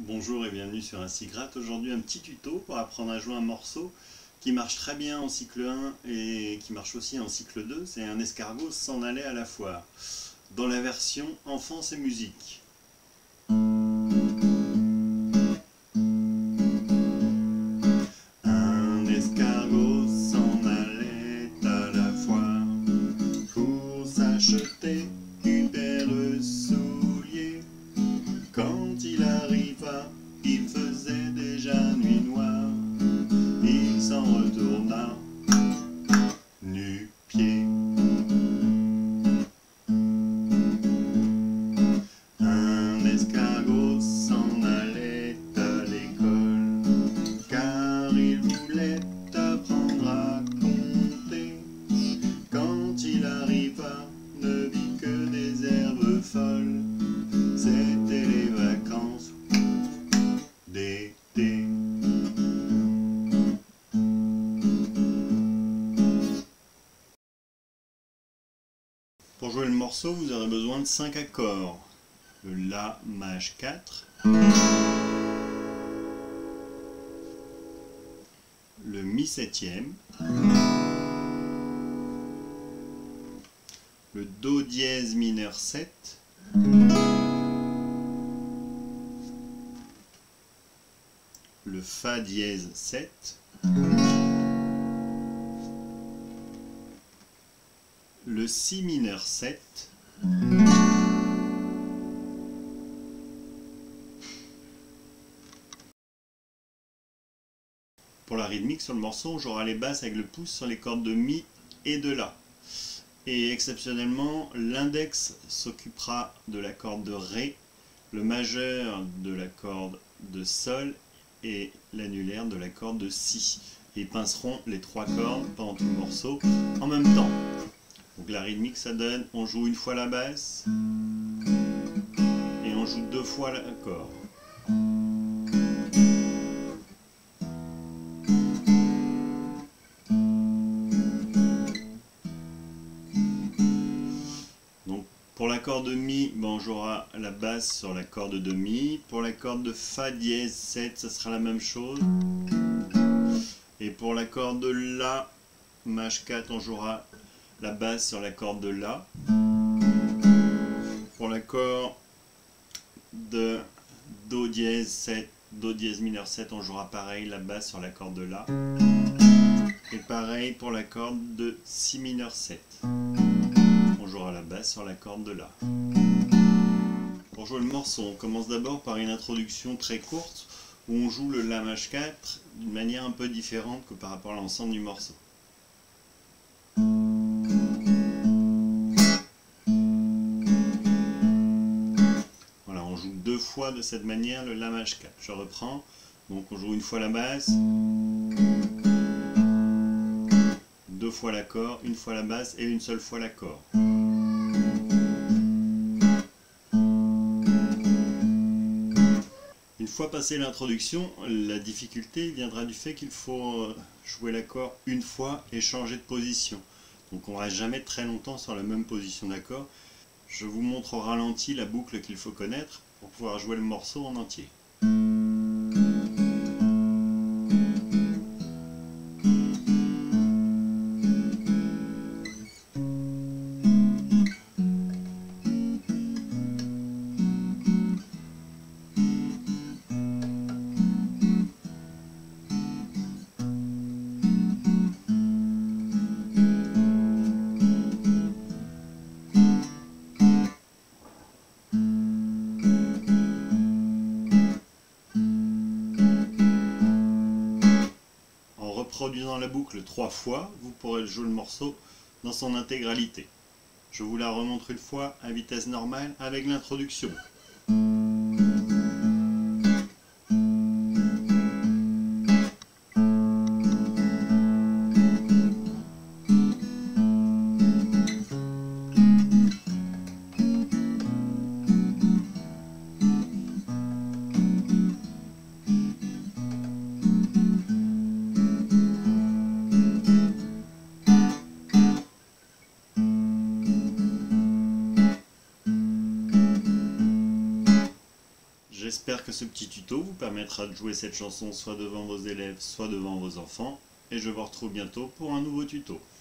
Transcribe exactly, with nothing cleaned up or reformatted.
Bonjour et bienvenue sur Insigrate. Aujourd'hui un petit tuto pour apprendre à jouer un morceau qui marche très bien en cycle un et qui marche aussi en cycle deux. C'est un escargot s'en allait à la foire, dans la version enfance et musique. Un escargot s'en allait à la foire pour s'acheter une paire de souliers. Quand il arriva, il faisait déjà nuit noire. Il s'en retourna, nu-pieds. Un escargot s'en allait à l'école, car il voulait apprendre à compter. Quand il arriva, ne vit que des herbes folles. C'était les vacances d'été. Pour jouer le morceau, vous aurez besoin de cinq accords. Le La maj quatre, le Mi septième, le Do dièse mineur sept, le Fa dièse sept, le Si mineur sept, pour la rythmique sur le morceau, on jouera les basses avec le pouce sur les cordes de Mi et de La. Et exceptionnellement, l'index s'occupera de la corde de Ré, le majeur de la corde de Sol et l'annulaire de la corde de Si. Et ils pinceront les trois cordes pendant tout le morceau en même temps. Donc la rythmique, ça donne, on joue une fois la basse et on joue deux fois l'accord. Donc pour la corde de Mi, ben on jouera la basse sur la corde de Mi. Pour la corde de Fa dièse sept, ça sera la même chose. Et pour la corde de La maj quatre, on jouera la basse sur la corde de La. Pour l'accord de Do dièse sept, Do dièse mineur sept, on jouera pareil la basse sur la corde de La. Et pareil pour la corde de Si mineur sept. On jouera la basse sur la corde de La. Pour jouer le morceau, on commence d'abord par une introduction très courte où on joue le La maj quatre d'une manière un peu différente que par rapport à l'ensemble du morceau. Voilà, on joue deux fois de cette manière le La maj quatre. Je reprends. Donc on joue une fois la basse, deux fois l'accord, une fois la basse et une seule fois l'accord. Une fois passé l'introduction, la difficulté viendra du fait qu'il faut jouer l'accord une fois et changer de position. Donc on ne reste jamais très longtemps sur la même position d'accord. Je vous montre au ralenti la boucle qu'il faut connaître pour pouvoir jouer le morceau en entier. Reproduisant la boucle trois fois, vous pourrez jouer le morceau dans son intégralité. Je vous la remontre une fois à vitesse normale avec l'introduction. ce petit tuto vous permettra de jouer cette chanson soit devant vos élèves, soit devant vos enfants. Et je vous retrouve bientôt pour un nouveau tuto.